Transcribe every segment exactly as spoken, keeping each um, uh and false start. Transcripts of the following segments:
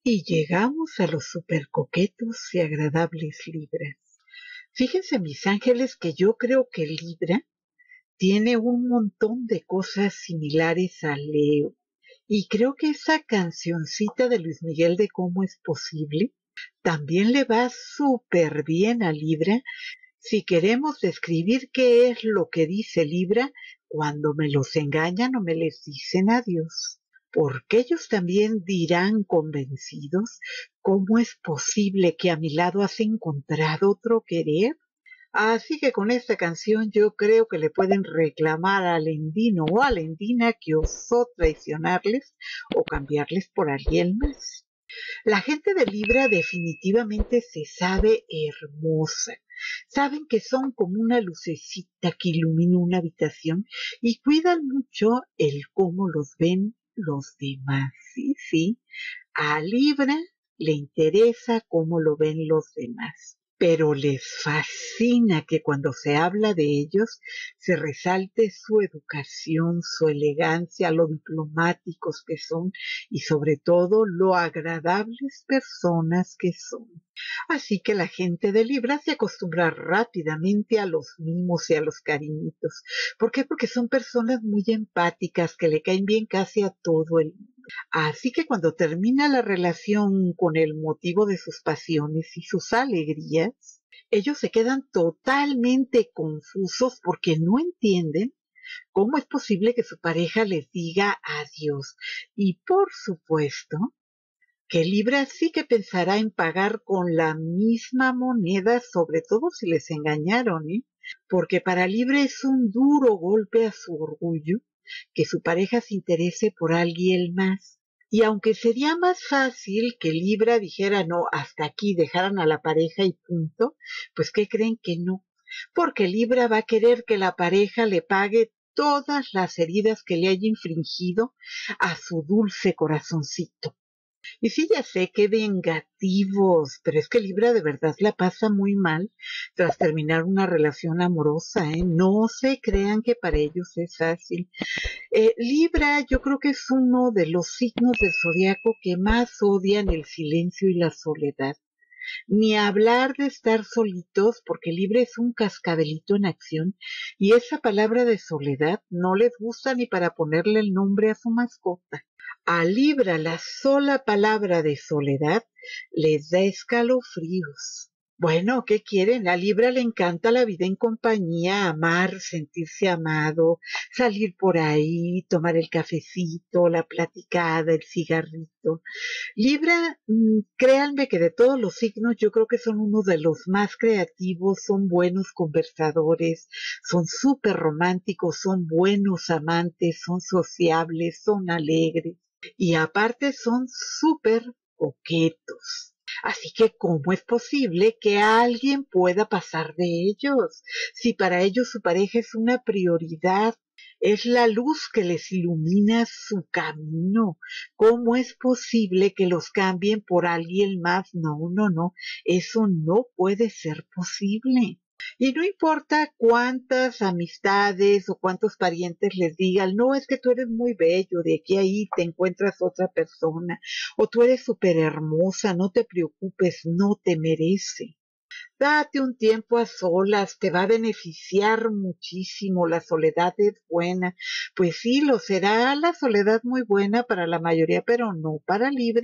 Y llegamos a los supercoquetos y agradables Libras. Fíjense, mis ángeles, que yo creo que Libra tiene un montón de cosas similares a Leo. Y creo que esa cancioncita de Luis Miguel de ¿Cómo es posible? También le va súper bien a Libra si queremos describir qué es lo que dice Libra cuando me los engañan o me les dicen adiós. Porque ellos también dirán convencidos, ¿cómo es posible que a mi lado has encontrado otro querer? Así que con esta canción yo creo que le pueden reclamar al Endino o a la Endina que osó traicionarles o cambiarles por alguien más. La gente de Libra definitivamente se sabe hermosa. Saben que son como una lucecita que ilumina una habitación y cuidan mucho el cómo los ven los demás. Sí, sí, a Libra le interesa cómo lo ven los demás, pero les fascina que cuando se habla de ellos se resalte su educación, su elegancia, lo diplomáticos que son y sobre todo lo agradables personas que son. Así que la gente de Libra se acostumbra rápidamente a los mimos y a los cariñitos. ¿Por qué? Porque son personas muy empáticas que le caen bien casi a todo el mundo. Así que cuando termina la relación con el motivo de sus pasiones y sus alegrías, ellos se quedan totalmente confusos porque no entienden cómo es posible que su pareja les diga adiós. Y por supuesto que Libra sí que pensará en pagar con la misma moneda, sobre todo si les engañaron, ¿eh? Porque para Libra es un duro golpe a su orgullo que su pareja se interese por alguien más. Y aunque sería más fácil que Libra dijera no, hasta aquí, dejaran a la pareja y punto, pues ¿qué creen que no? Porque Libra va a querer que la pareja le pague todas las heridas que le haya infringido a su dulce corazoncito. Y sí, ya sé que vengativos, pero es que Libra de verdad la pasa muy mal tras terminar una relación amorosa, ¿eh? No se crean que para ellos es fácil. Eh, Libra yo creo que es uno de los signos del zodiaco que más odian el silencio y la soledad. Ni hablar de estar solitos, porque Libra es un cascabelito en acción, y esa palabra de soledad no les gusta ni para ponerle el nombre a su mascota. A Libra la sola palabra de soledad les da escalofríos. Bueno, ¿qué quieren? A Libra le encanta la vida en compañía, amar, sentirse amado, salir por ahí, tomar el cafecito, la platicada, el cigarrito. Libra, mmm, créanme que de todos los signos yo creo que son uno de los más creativos, son buenos conversadores, son súper románticos, son buenos amantes, son sociables, son alegres y aparte son súper coquetos. Así que, ¿cómo es posible que alguien pueda pasar de ellos? Si para ellos su pareja es una prioridad, es la luz que les ilumina su camino. ¿Cómo es posible que los cambien por alguien más? No, no, no, eso no puede ser posible. Y no importa cuántas amistades o cuántos parientes les digan, no, es que tú eres muy bello, de aquí a ahí te encuentras otra persona, o tú eres súper hermosa, no te preocupes, no te merece. Date un tiempo a solas, te va a beneficiar muchísimo, la soledad es buena. Pues sí, lo será la soledad muy buena para la mayoría, pero no para Libra.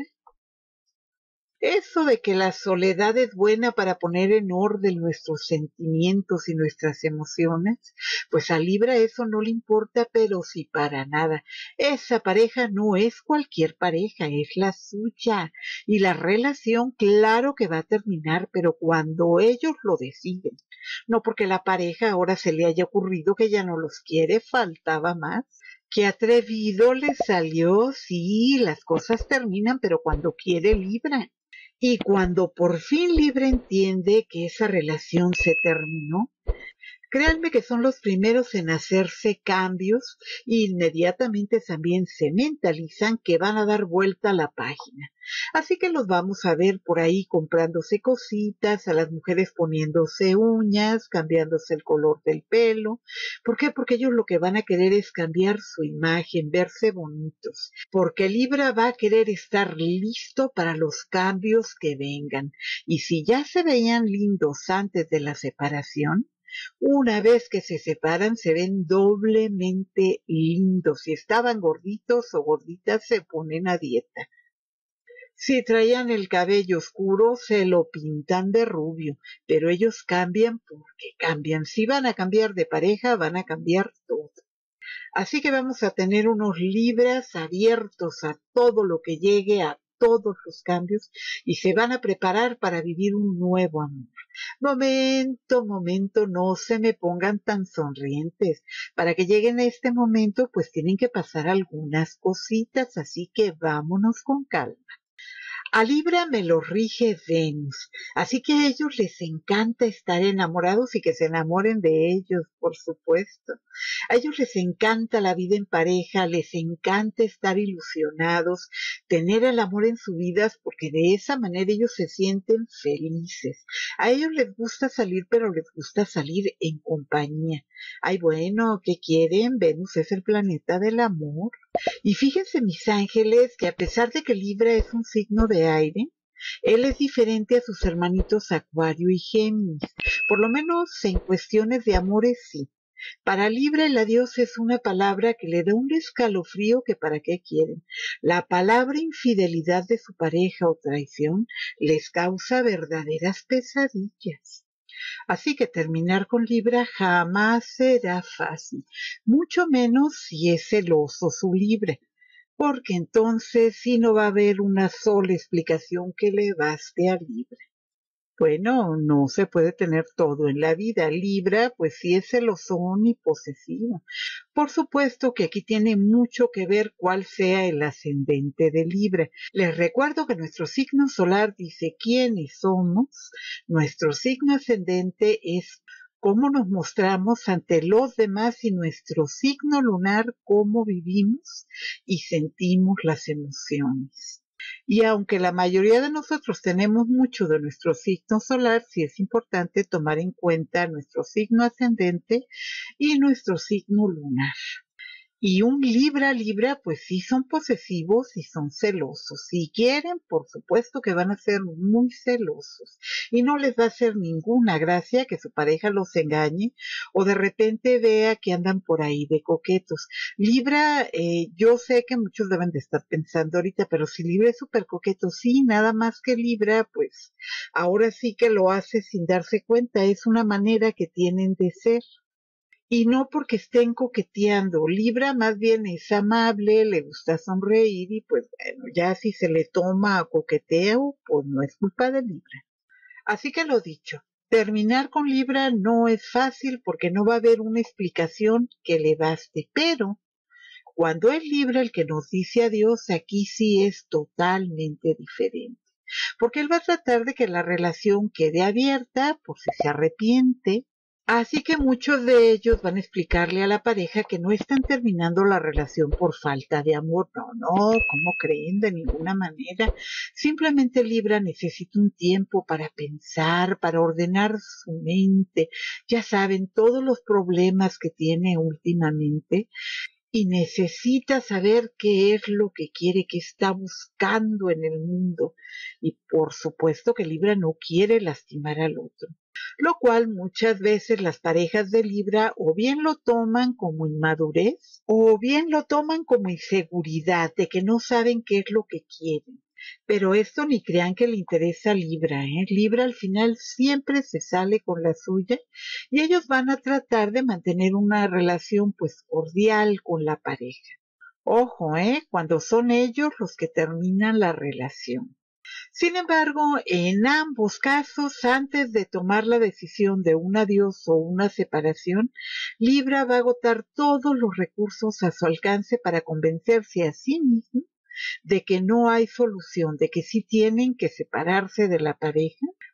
Eso de que la soledad es buena para poner en orden nuestros sentimientos y nuestras emociones, pues a Libra eso no le importa, pero sí para nada. Esa pareja no es cualquier pareja, es la suya. Y la relación, claro que va a terminar, pero cuando ellos lo deciden. No porque la pareja ahora se le haya ocurrido que ya no los quiere, faltaba más. Qué atrevido le salió, sí, las cosas terminan, pero cuando quiere Libra. Y cuando por fin Libra entiende que esa relación se terminó, Créanme que son los primeros en hacerse cambios y inmediatamente también se mentalizan que van a dar vuelta a la página. Así que los vamos a ver por ahí comprándose cositas, a las mujeres poniéndose uñas, cambiándose el color del pelo. ¿Por qué? Porque ellos lo que van a querer es cambiar su imagen, verse bonitos. Porque Libra va a querer estar listo para los cambios que vengan. Y si ya se veían lindos antes de la separación, una vez que se separan se ven doblemente lindos. Si estaban gorditos o gorditas se ponen a dieta. Si traían el cabello oscuro se lo pintan de rubio, pero ellos cambian porque cambian. Si van a cambiar de pareja, van a cambiar todo. Así que vamos a tener unos Libras abiertos a todo lo que llegue, a todos los cambios, y se van a preparar para vivir un nuevo amor. Momento, momento, no se me pongan tan sonrientes. Para que lleguen a este momento, pues tienen que pasar algunas cositas, así que vámonos con calma. A Libra me lo rige Venus, así que a ellos les encanta estar enamorados y que se enamoren de ellos, por supuesto. A ellos les encanta la vida en pareja, les encanta estar ilusionados, tener el amor en su vida, porque de esa manera ellos se sienten felices. A ellos les gusta salir, pero les gusta salir en compañía. Ay, bueno, ¿qué quieren? Venus es el planeta del amor. Y fíjense, mis ángeles, que a pesar de que Libra es un signo de aire, él es diferente a sus hermanitos Acuario y Géminis. Por lo menos en cuestiones de amores, sí. Para Libra el adiós es una palabra que le da un escalofrío que para qué quieren. La palabra infidelidad de su pareja o traición les causa verdaderas pesadillas. Así que terminar con Libra jamás será fácil, mucho menos si es celoso su Libra, porque entonces sí no va a haber una sola explicación que le baste a Libra. Bueno, no se puede tener todo en la vida. Libra, pues sí es celosón y posesivo. Por supuesto que aquí tiene mucho que ver cuál sea el ascendente de Libra. Les recuerdo que nuestro signo solar dice quiénes somos. Nuestro signo ascendente es cómo nos mostramos ante los demás y nuestro signo lunar cómo vivimos y sentimos las emociones. Y aunque la mayoría de nosotros tenemos mucho de nuestro signo solar, sí es importante tomar en cuenta nuestro signo ascendente y nuestro signo lunar. Y un Libra, Libra, pues sí son posesivos y son celosos. Si quieren, por supuesto que van a ser muy celosos. Y no les va a hacer ninguna gracia que su pareja los engañe o de repente vea que andan por ahí de coquetos. Libra, eh, yo sé que muchos deben de estar pensando ahorita, pero si Libra es súper coqueto, sí, nada más que Libra, pues ahora sí que lo hace sin darse cuenta. Es una manera que tienen de ser. Y no porque estén coqueteando. Libra más bien es amable, le gusta sonreír y pues bueno, ya si se le toma a coqueteo, pues no es culpa de Libra. Así que lo dicho, terminar con Libra no es fácil porque no va a haber una explicación que le baste, pero cuando es Libra el que nos dice adiós, aquí sí es totalmente diferente. Porque él va a tratar de que la relación quede abierta por si se arrepiente. Así que muchos de ellos van a explicarle a la pareja que no están terminando la relación por falta de amor. No, no, ¿cómo creen? De ninguna manera. Simplemente Libra necesita un tiempo para pensar, para ordenar su mente. Ya saben, todos los problemas que tiene últimamente. Y necesita saber qué es lo que quiere, qué está buscando en el mundo. Y por supuesto que Libra no quiere lastimar al otro. Lo cual muchas veces las parejas de Libra o bien lo toman como inmadurez o bien lo toman como inseguridad de que no saben qué es lo que quieren. Pero esto ni crean que le interesa a Libra, ¿eh? Libra al final siempre se sale con la suya y ellos van a tratar de mantener una relación pues cordial con la pareja. Ojo, ¿eh? Cuando son ellos los que terminan la relación. Sin embargo, en ambos casos, antes de tomar la decisión de un adiós o una separación, Libra va a agotar todos los recursos a su alcance para convencerse a sí mismo de que no hay solución, de que sí tienen que separarse de la pareja,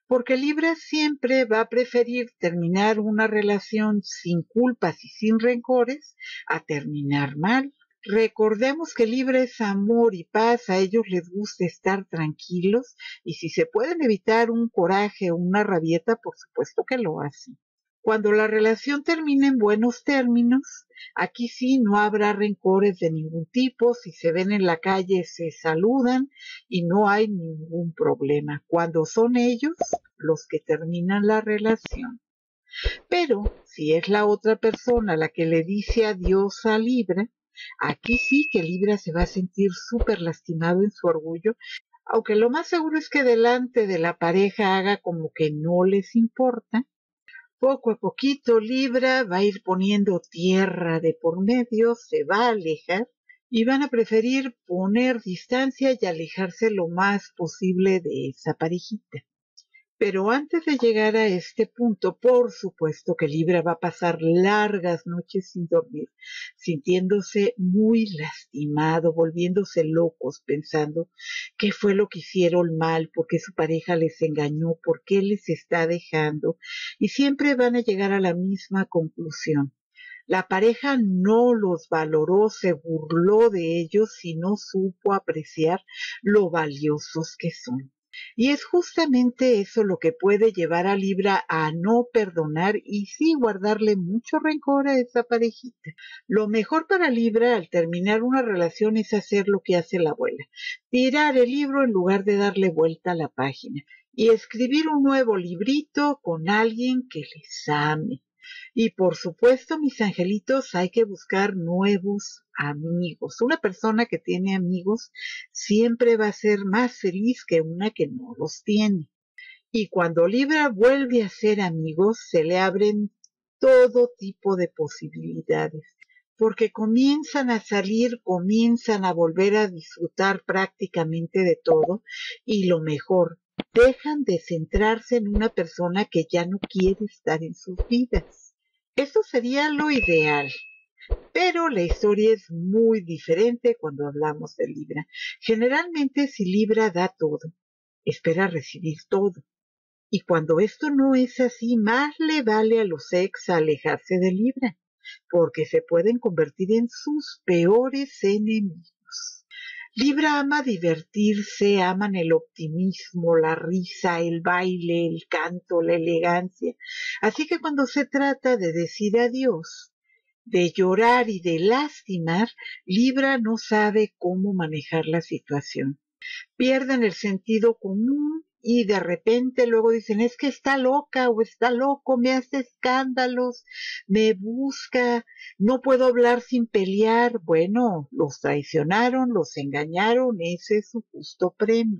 porque Libra siempre va a preferir terminar una relación sin culpas y sin rencores a terminar mal. Recordemos que Libra es amor y paz, a ellos les gusta estar tranquilos y si se pueden evitar un coraje o una rabieta, por supuesto que lo hacen. Cuando la relación termine en buenos términos, aquí sí no habrá rencores de ningún tipo, si se ven en la calle se saludan y no hay ningún problema, cuando son ellos los que terminan la relación. Pero si es la otra persona la que le dice adiós a Libra, aquí sí que Libra se va a sentir súper lastimado en su orgullo, aunque lo más seguro es que delante de la pareja haga como que no les importa. Poco a poquito Libra va a ir poniendo tierra de por medio, se va a alejar y van a preferir poner distancia y alejarse lo más posible de esa parejita. Pero antes de llegar a este punto, por supuesto que Libra va a pasar largas noches sin dormir, sintiéndose muy lastimado, volviéndose locos, pensando qué fue lo que hicieron mal, por qué su pareja les engañó, por qué les está dejando, y siempre van a llegar a la misma conclusión. La pareja no los valoró, se burló de ellos y no supo apreciar lo valiosos que son. Y es justamente eso lo que puede llevar a Libra a no perdonar y sí guardarle mucho rencor a esa parejita. Lo mejor para Libra al terminar una relación es hacer lo que hace la abuela, tirar el libro en lugar de darle vuelta a la página y escribir un nuevo librito con alguien que les ame. Y por supuesto, mis angelitos, hay que buscar nuevos amigos. Una persona que tiene amigos siempre va a ser más feliz que una que no los tiene. Y cuando Libra vuelve a ser amigos, se le abren todo tipo de posibilidades, porque comienzan a salir, comienzan a volver a disfrutar prácticamente de todo, y lo mejor, dejan de centrarse en una persona que ya no quiere estar en sus vidas. Eso sería lo ideal. Pero la historia es muy diferente cuando hablamos de Libra. Generalmente si Libra da todo, espera recibir todo. Y cuando esto no es así, más le vale a los ex alejarse de Libra, porque se pueden convertir en sus peores enemigos. Libra ama divertirse, aman el optimismo, la risa, el baile, el canto, la elegancia. Así que cuando se trata de decir adiós, de llorar y de lastimar, Libra no sabe cómo manejar la situación. Pierden el sentido común y de repente luego dicen, es que está loca o está loco, me hace escándalos, me busca, no puedo hablar sin pelear. Bueno, los traicionaron, los engañaron, ese es su justo premio.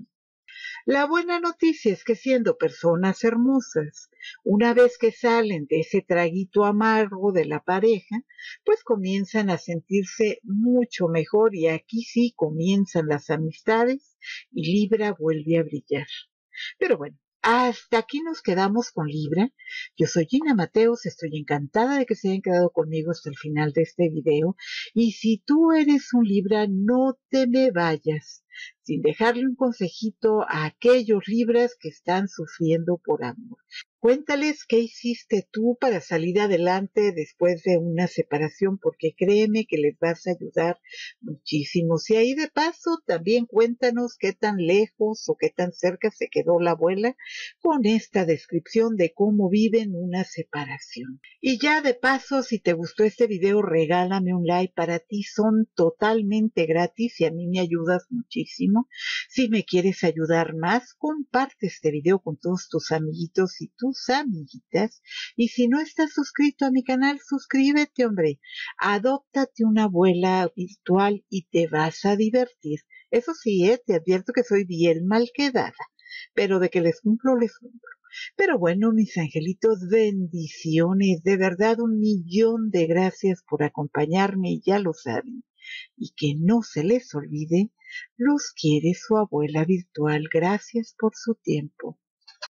La buena noticia es que siendo personas hermosas, una vez que salen de ese traguito amargo de la pareja, pues comienzan a sentirse mucho mejor y aquí sí comienzan las amistades y Libra vuelve a brillar. Pero bueno, hasta aquí nos quedamos con Libra. Yo soy Gina Mateos, estoy encantada de que se hayan quedado conmigo hasta el final de este video. Y si tú eres un Libra, no te me vayas sin dejarle un consejito a aquellos Libras que están sufriendo por amor. Cuéntales qué hiciste tú para salir adelante después de una separación, porque créeme que les vas a ayudar muchísimo. Y ahí de paso también cuéntanos qué tan lejos o qué tan cerca se quedó la abuela con esta descripción de cómo viven una separación. Y ya de paso, si te gustó este video, regálame un like. Para ti son totalmente gratis y a mí me ayudas muchísimo. Si me quieres ayudar más, comparte este video con todos tus amiguitos y tus amiguitas. Y si no estás suscrito a mi canal, suscríbete, hombre. Adóptate una abuela virtual y te vas a divertir. Eso sí, eh, te advierto que soy bien mal quedada, pero de que les cumplo, les cumplo. Pero bueno, mis angelitos, bendiciones, de verdad un millón de gracias por acompañarme, ya lo saben. Y que no se les olvide, los quiere su abuela virtual. Gracias por su tiempo.